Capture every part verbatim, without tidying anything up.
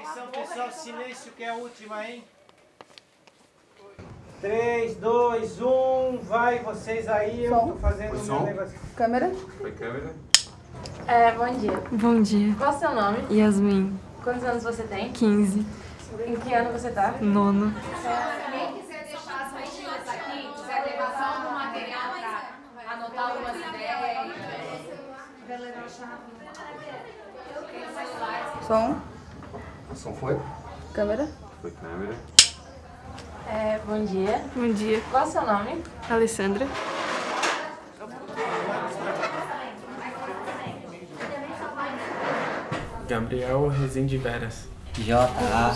Atenção, pessoal, silêncio que é a última, hein? três, dois, um, vai vocês aí, eu tô fazendo o meu negócio. Câmera? Foi câmera? É, bom dia. Bom dia. Qual é o seu nome? Yasmin. Quantos anos você tem? quinze. Em que ano você tá? Nono. Quem quiser deixar as mochilas aqui, quiser levar só algum material para anotar algumas ideias. Som? O som foi? Câmera? Foi câmera. É, bom dia. Bom dia. Qual é o seu nome? Alessandra. Gabriel Rezende Veras. J A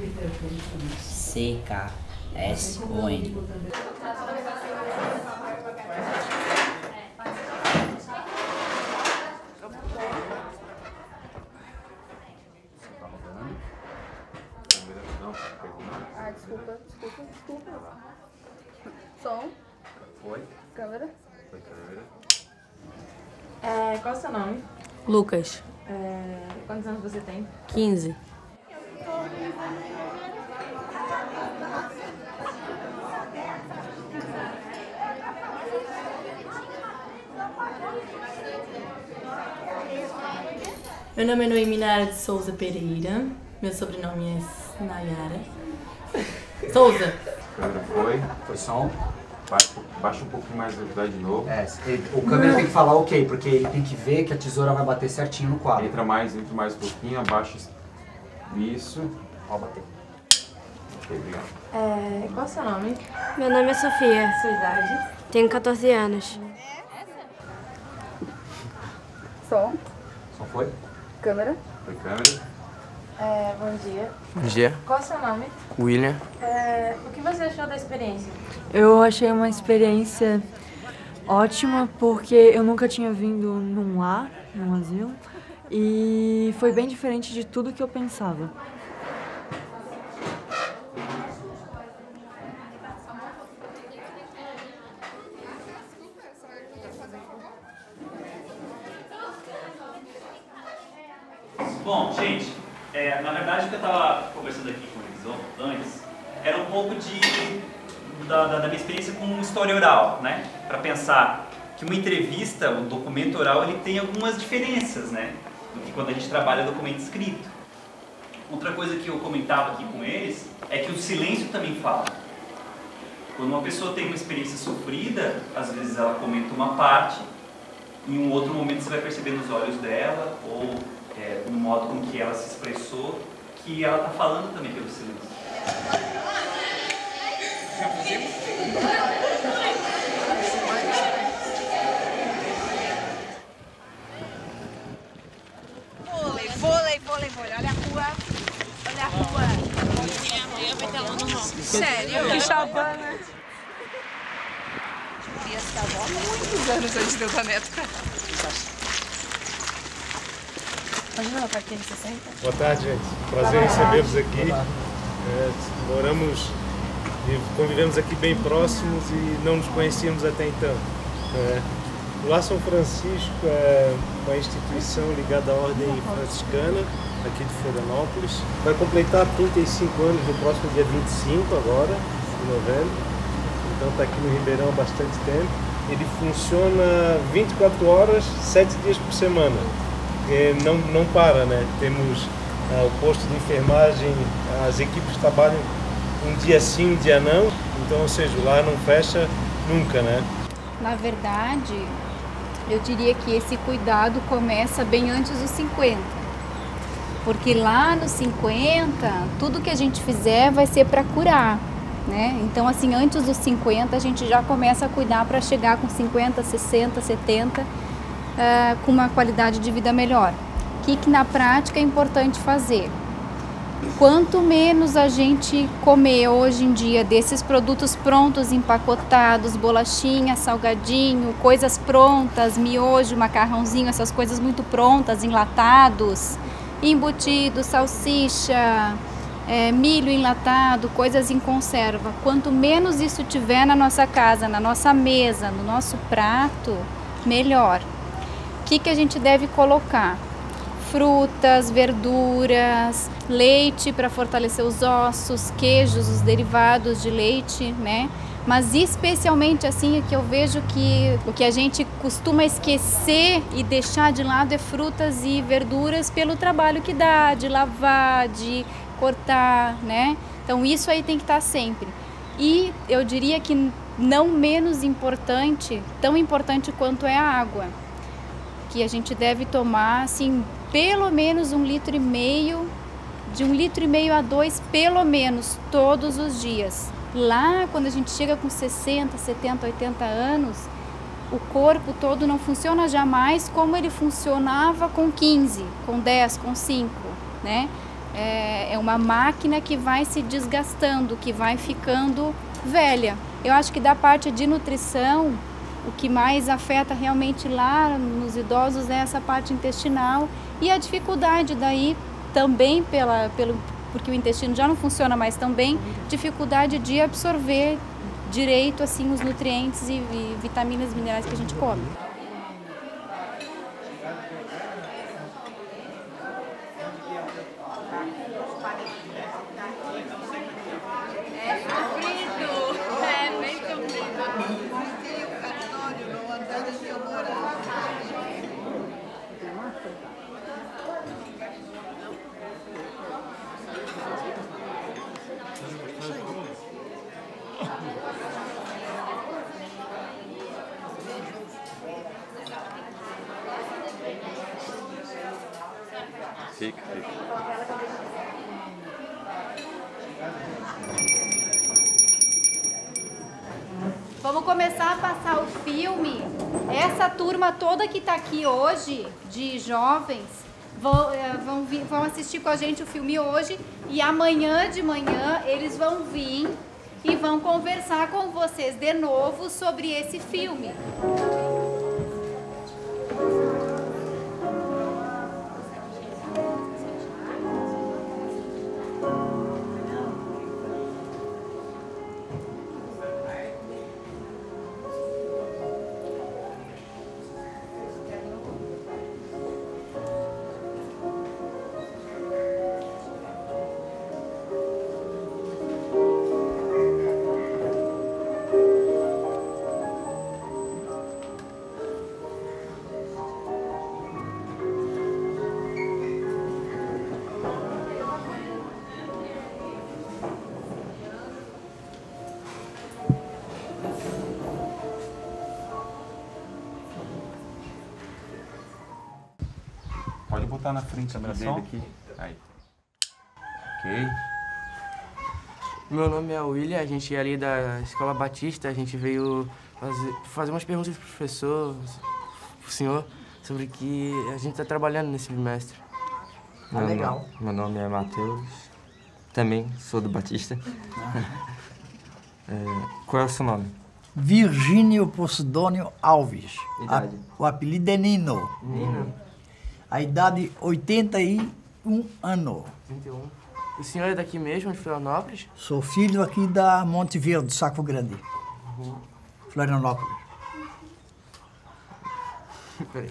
C K S O N. Ah, desculpa, desculpa, desculpa. Som? Foi? Câmera? Foi câmera. É, qual é o seu nome? Lucas. É, quantos anos você tem? quinze. Meu nome é Noemi Nara de Souza Pereira. Meu sobrenome é Nayara. Souza. Câmera foi. Foi som. Baixa, baixa um pouquinho mais a velocidade de novo. É, ele, o câmera tem que falar ok, porque ele tem que ver que a tesoura vai bater certinho no quadro. Entra mais, entra mais um pouquinho, abaixa isso. Pode bater. Ok, obrigado. É, qual é o seu nome? Meu nome é Sofia. Sua idade? Tenho quatorze anos. Som? Som foi? Câmera? Foi câmera. É, bom dia. Bom dia. Qual é o seu nome? William. É, o que você achou da experiência? Eu achei uma experiência ótima porque eu nunca tinha vindo num lar, num asilo, e foi bem diferente de tudo que eu pensava. Bom, gente, é, na verdade o que eu estava conversando aqui com eles antes era um pouco de, da, da, da minha experiência com história oral, né? Para pensar que uma entrevista, o documento oral, ele tem algumas diferenças, né? Do que quando a gente trabalha documento escrito. Outra coisa que eu comentava aqui com eles é que o silêncio também fala. Quando uma pessoa tem uma experiência sofrida, às vezes ela comenta uma parte, em um outro momento você vai perceber nos olhos dela, ou é, no modo com que ela se expressou, que ela está falando também pelo silêncio. Vôlei, vôlei, vôlei, vôlei. Olha a rua. Olha a rua. Sério? Que chavana. Queria ser avó muitos anos antes de eu dar neto. Imagina a partir de sessenta. Boa tarde, gente. Prazer em recebê-los aqui. É, moramos e convivemos aqui bem próximos e não nos conhecíamos até então. É, o Lar São Francisco é uma instituição ligada à Ordem Franciscana, aqui de Florianópolis. Vai completar trinta e cinco anos no próximo dia vinte e cinco, agora, de novembro. Então está aqui no Ribeirão há bastante tempo. Ele funciona vinte e quatro horas, sete dias por semana. É, não, não para, né? Temos ah, o posto de enfermagem, as equipes trabalham um dia sim, um dia não. Então, ou seja, lá não fecha nunca, né? Na verdade, eu diria que esse cuidado começa bem antes dos cinquenta. Porque lá nos cinquenta, tudo que a gente fizer vai ser para curar, né? Então, assim, antes dos cinquenta, a gente já começa a cuidar para chegar com cinquenta, sessenta, setenta, uh, com uma qualidade de vida melhor. O que, que na prática é importante fazer? Quanto menos a gente comer hoje em dia desses produtos prontos, empacotados, bolachinha, salgadinho, coisas prontas, miojo, macarrãozinho, essas coisas muito prontas, enlatados, embutidos, salsicha, é, milho enlatado, coisas em conserva. Quanto menos isso tiver na nossa casa, na nossa mesa, no nosso prato, melhor. O que, que a gente deve colocar? frutas, verduras, leite para fortalecer os ossos, queijos, os derivados de leite, né? Mas especialmente assim, o que eu vejo que o que a gente costuma esquecer e deixar de lado é frutas e verduras pelo trabalho que dá, de lavar, de cortar, né? Então isso aí tem que estar sempre. E eu diria que não menos importante, tão importante quanto é a água, que a gente deve tomar assim, pelo menos um litro e meio, de um litro e meio a dois, pelo menos, todos os dias. Lá, quando a gente chega com sessenta, setenta, oitenta anos, o corpo todo não funciona jamais como ele funcionava com quinze, com dez, com cinco, né? É uma máquina que vai se desgastando, que vai ficando velha. Eu acho que da parte de nutrição, o que mais afeta realmente lá nos idosos é essa parte intestinal e a dificuldade daí também pela, pelo porque o intestino já não funciona mais tão bem, dificuldade de absorver direito assim os nutrientes e, e vitaminas e minerais que a gente come. Fica, fica. Vamos começar a passar o filme. Essa turma toda que está aqui hoje, de jovens, vão, vão, vir, vão assistir com a gente o filme hoje e amanhã de manhã eles vão vir e vão conversar com vocês de novo sobre esse filme. Pode botar na frente da dele aqui. Aí. Ok. Meu nome é William, a gente é ali da Escola Batista, a gente veio fazer, fazer umas perguntas pro professor, pro senhor, sobre o que a gente está trabalhando nesse bimestre. Ah, meu legal. Nome, meu nome é Matheus, também sou do Batista. É, qual é o seu nome? Virgínio Posidônio Alves. Idade? A, o apelido é Nino. Nino. A idade oitenta e um anos. oitenta e um. O senhor é daqui mesmo, de Florianópolis? Sou filho aqui da Monte Verde, Saco Grande. Uhum. Florianópolis. Peraí.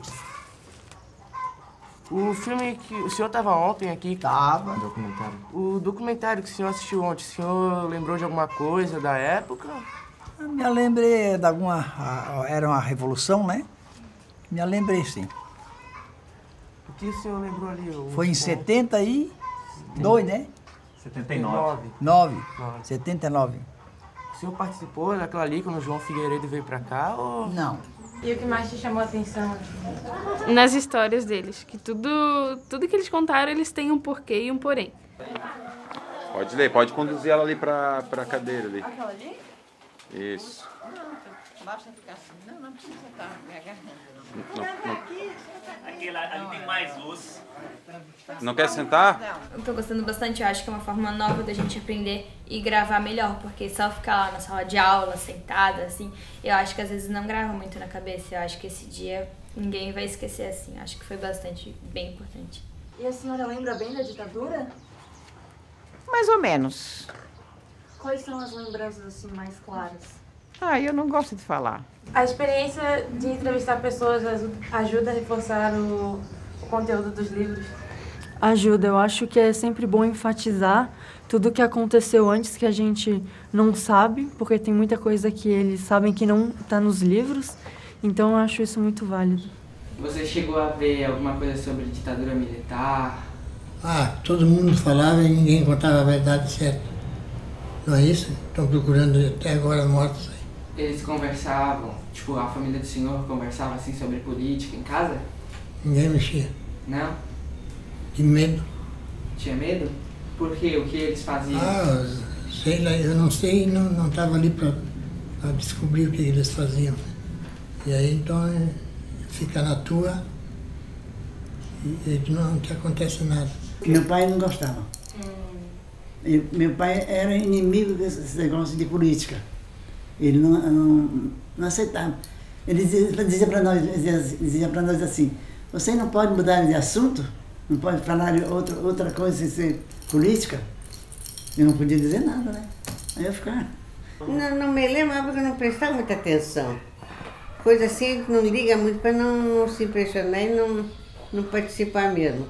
O filme que o senhor estava ontem aqui... Tava. Documentário. O documentário que o senhor assistiu ontem, o senhor lembrou de alguma coisa da época? Eu me lembrei de alguma... Era uma revolução, né? Me lembrei, sim. O que o senhor lembrou ali? O Foi em setenta e dois, né? setenta e nove. nove. setenta e nove. O senhor participou daquela ali quando o João Figueiredo veio pra cá ou... Não. E o que mais te chamou a atenção? Nas histórias deles, que tudo, tudo que eles contaram, eles têm um porquê e um porém. Pode ler, pode conduzir ela ali pra, pra cadeira ali. Aquela ali? Isso. Basta ficar assim. Não, não precisa estar me agarrando. Não, não. Aqui, ali tem mais luz. Não quer sentar? Eu tô gostando bastante, eu acho que é uma forma nova da gente aprender e gravar melhor, porque só ficar lá na sala de aula, sentada, assim, eu acho que às vezes não grava muito na cabeça. Eu acho que esse dia ninguém vai esquecer, assim. Acho que foi bastante, bem importante. E a senhora lembra bem da ditadura? Mais ou menos. Quais são as lembranças, assim, mais claras? Ah, eu não gosto de falar. A experiência de entrevistar pessoas ajuda a reforçar o, o conteúdo dos livros? Ajuda, eu acho que é sempre bom enfatizar tudo o que aconteceu antes que a gente não sabe, porque tem muita coisa que eles sabem que não está nos livros, então eu acho isso muito válido. Você chegou a ver alguma coisa sobre ditadura militar? Ah, todo mundo falava e ninguém contava a verdade certa. Não é isso? Estão procurando até agora mortos aí. Eles conversavam, tipo, a família do senhor conversava assim sobre política em casa? Ninguém mexia. Não? De medo. Tinha medo? Por quê? O que eles faziam? Ah, sei lá, eu não sei, não estava ali para descobrir o que eles faziam. E aí então é, fica na tua e, e não te acontece nada. Meu pai não gostava. Eu, meu pai era inimigo desse negócio de política. Ele não, não, não aceitava. Ele dizia, dizia para nós, dizia, dizia para nós assim, você não pode mudar de assunto? Não pode falar de outra, outra coisa sem ser política? Eu não podia dizer nada, né? Aí eu ficava... Não, não me lembro, porque eu não prestava muita atenção. Coisa assim, não liga muito para não, não se impressionar e não, não participar mesmo.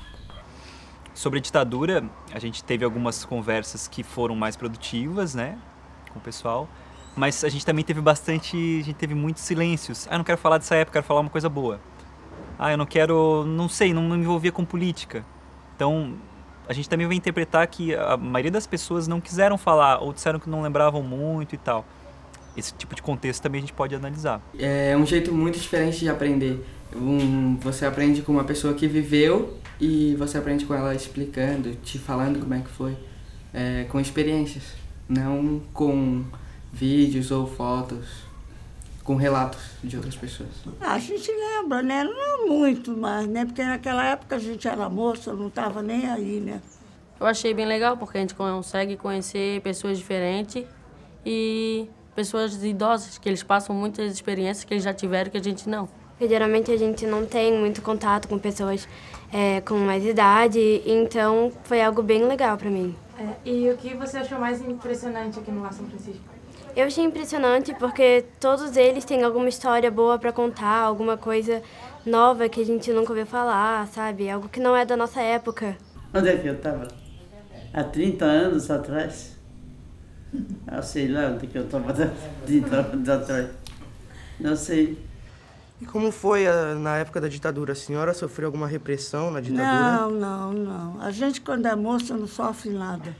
Sobre a ditadura, a gente teve algumas conversas que foram mais produtivas, né, com o pessoal, mas a gente também teve bastante, a gente teve muitos silêncios. Ah, eu não quero falar dessa época, quero falar uma coisa boa. Ah, eu não quero, não sei, não me envolvia com política. Então, a gente também vai interpretar que a maioria das pessoas não quiseram falar ou disseram que não lembravam muito e tal. Esse tipo de contexto também a gente pode analisar. É um jeito muito diferente de aprender. Um, você aprende com uma pessoa que viveu e você aprende com ela explicando, te falando como é que foi, é, com experiências, não com vídeos ou fotos, com relatos de outras pessoas. A gente lembra, né? Não muito mais, né? Porque naquela época a gente era moça, não estava nem aí, né? Eu achei bem legal, porque a gente consegue conhecer pessoas diferentes e pessoas idosas, que eles passam muitas experiências que eles já tiveram que a gente não. Porque geralmente a gente não tem muito contato com pessoas é, com mais idade, então foi algo bem legal para mim. É, e o que você achou mais impressionante aqui no Lar São Francisco? Eu achei impressionante porque todos eles têm alguma história boa para contar, alguma coisa nova que a gente nunca ouviu falar, sabe? Algo que não é da nossa época. Onde é que eu estava? Há trinta anos atrás? Eu sei lá onde que eu estava há trinta anos atrás. Não sei. E como foi a, na época da ditadura? A senhora sofreu alguma repressão na ditadura? Não, não, não. A gente, quando é moça, não sofre nada.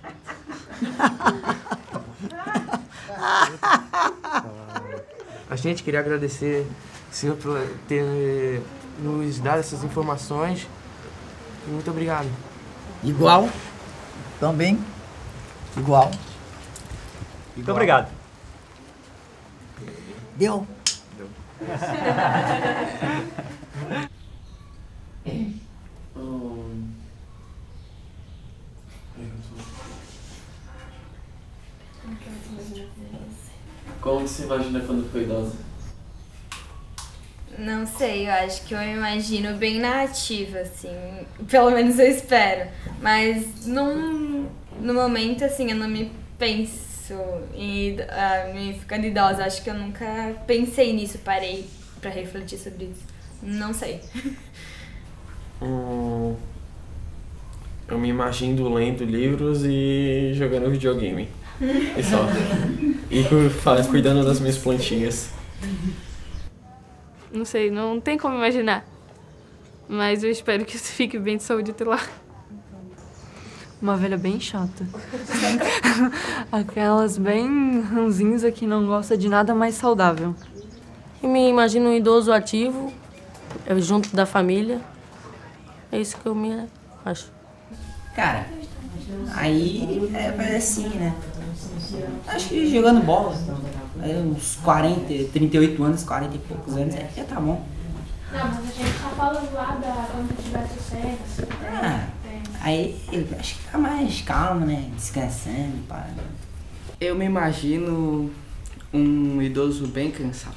A gente queria agradecer o senhor por ter nos dado essas informações. Muito obrigado. Igual. Também. Igual. Muito obrigado. Deu? Deu. Como você imagina quando for idosa? Não sei, eu acho que eu imagino bem na ativa, assim, pelo menos eu espero. Mas num, no momento, assim, eu não me penso em uh, me ficando idosa. Acho que eu nunca pensei nisso, parei pra refletir sobre isso. Não sei. Hum, eu me imagino lendo livros e jogando videogame. E só. E cuidando das minhas plantinhas. Não sei, não tem como imaginar. Mas eu espero que você fique bem de saúde até lá. Uma velha bem chata. Aquelas bem ranzinza que não gosta de nada mais saudável. E me imagino um idoso ativo, junto da família. É isso que eu me acho. Cara, aí é assim, né? Acho que jogando bola, aí uns quarenta, trinta e oito anos, quarenta e poucos anos, aí já tá bom. Não, mas a gente tá falando lá da quando tiver sucesso. Ah, aí eu acho que tá mais calmo, né? Descansando, pá. Eu me imagino um idoso bem cansado.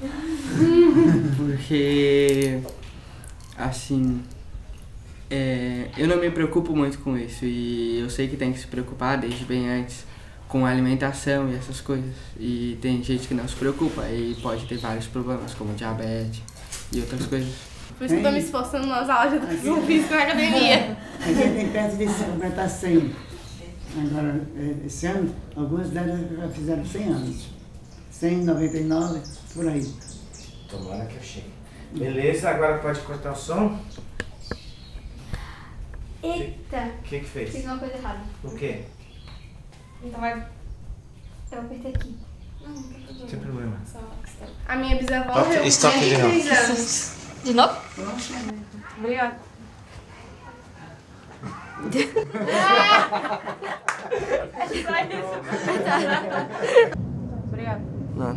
Porque, assim, é, eu não me preocupo muito com isso e eu sei que tem que se preocupar desde bem antes com a alimentação e essas coisas. E tem gente que não se preocupa e pode ter vários problemas, como diabetes e outras coisas. Por isso que eu tô me esforçando nas aulas de educação física na academia. A gente tem perto de completar cem. Agora, esse ano, algumas delas já fizeram cem anos. cem, noventa e nove, por aí. Tomara que eu chegue. Beleza, agora pode cortar o som. Eita! O que que fez? Fiz uma coisa errada. O quê? Então vai... Eu apertei aqui. Não tem problema. A minha bisavó Toca- morreu estoque de com novo. três anos. De novo? Obrigada. Obrigada. Nada.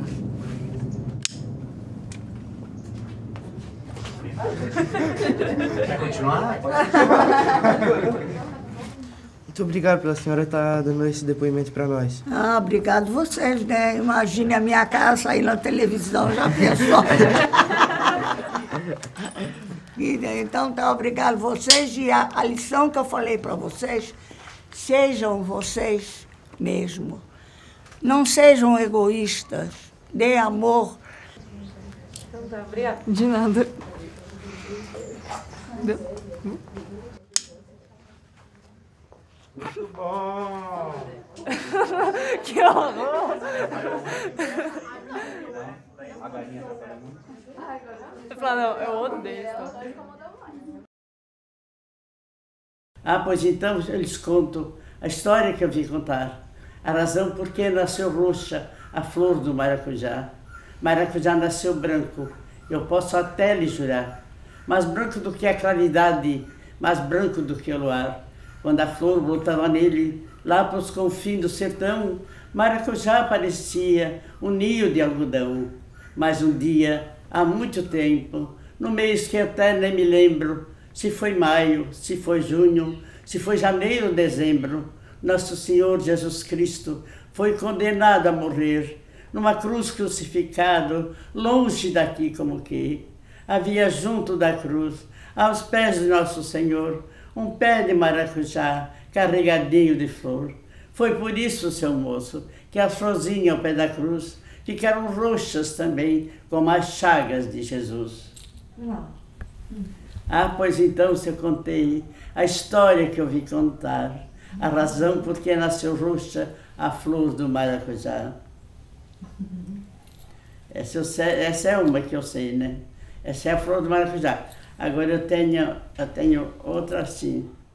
Quer continuar? Muito obrigado pela senhora estar dando esse depoimento para nós. Ah, obrigado vocês, né? Imagine a minha cara sair na televisão, já pensou? E, então, tá, obrigado vocês. E a, a lição que eu falei para vocês, sejam vocês mesmo. Não sejam egoístas. Dê amor. Então tá, obrigada. De nada. Muito bom! Que horror! A galinha tá falando. Eu falo, não, eu odeio isso. Ah, pois então eu lhes conto a história que eu vim contar. A razão por que nasceu roxa a flor do maracujá. Maracujá nasceu branco, eu posso até lhe jurar. Mais branco do que a claridade, mais branco do que o luar. Quando a flor brotava nele, lá para os confins do sertão, maracujá parecia um ninho de algodão. Mas um dia, há muito tempo, no mês que até nem me lembro, se foi maio, se foi junho, se foi janeiro, dezembro, nosso Senhor Jesus Cristo foi condenado a morrer, numa cruz crucificado, longe daqui como que. Havia junto da cruz, aos pés de nosso Senhor, um pé de maracujá carregadinho de flor. Foi por isso, seu moço, que as florzinhas ao pé da cruz ficaram roxas também, como as chagas de Jesus. Ah, pois então, se eu contei a história que eu vi contar, a razão por que nasceu roxa a flor do maracujá. Essa, eu sei, essa é uma que eu sei, né? Essa é a flor do maracujá. Agora eu tenho, eu tenho outra assim.